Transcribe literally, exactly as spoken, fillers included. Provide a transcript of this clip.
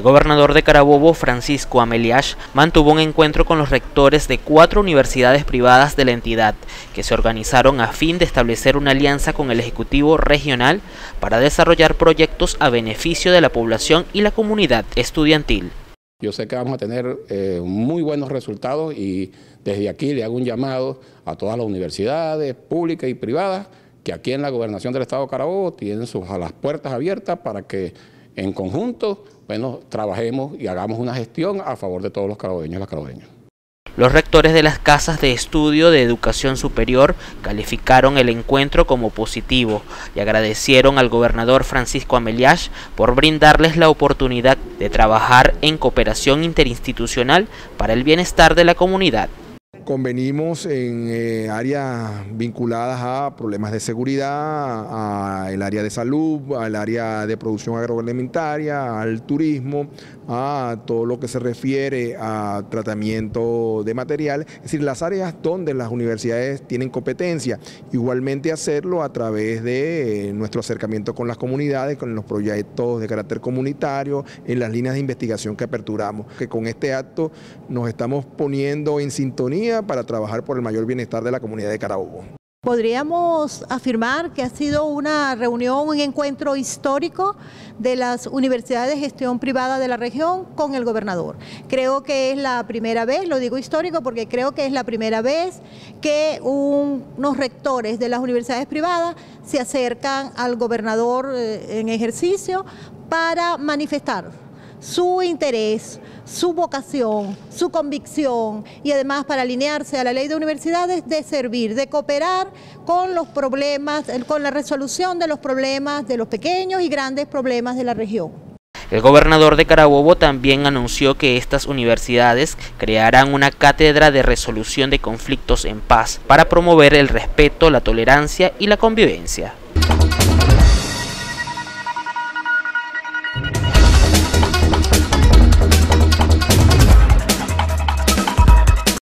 El gobernador de Carabobo, Francisco Ameliash, mantuvo un encuentro con los rectores de cuatro universidades privadas de la entidad, que se organizaron a fin de establecer una alianza con el Ejecutivo Regional para desarrollar proyectos a beneficio de la población y la comunidad estudiantil. Yo sé que vamos a tener eh, muy buenos resultados y desde aquí le hago un llamado a todas las universidades públicas y privadas que aquí en la Gobernación del Estado de Carabobo tienen sus, a las puertas abiertas para que en conjunto, bueno, trabajemos y hagamos una gestión a favor de todos los carabobeños y las carabobeñas. Los rectores de las casas de estudio de educación superior calificaron el encuentro como positivo y agradecieron al gobernador Francisco Ameliash por brindarles la oportunidad de trabajar en cooperación interinstitucional para el bienestar de la comunidad. Convenimos en eh, áreas vinculadas a problemas de seguridad, al área de salud, al área de producción agroalimentaria, al turismo, a todo lo que se refiere a tratamiento de material, es decir, las áreas donde las universidades tienen competencia. Igualmente hacerlo a través de eh, nuestro acercamiento con las comunidades, con los proyectos de carácter comunitario, en las líneas de investigación que aperturamos. Que con este acto nos estamos poniendo en sintonía para trabajar por el mayor bienestar de la comunidad de Carabobo. Podríamos afirmar que ha sido una reunión, un encuentro histórico de las universidades de gestión privada de la región con el gobernador. Creo que es la primera vez, lo digo histórico porque creo que es la primera vez que un, unos rectores de las universidades privadas se acercan al gobernador eh, en ejercicio para manifestar su interés, su vocación, su convicción y además para alinearse a la ley de universidades de servir, de cooperar con los problemas, con la resolución de los problemas, de los pequeños y grandes problemas de la región. El gobernador de Carabobo también anunció que estas universidades crearán una cátedra de resolución de conflictos en paz para promover el respeto, la tolerancia y la convivencia.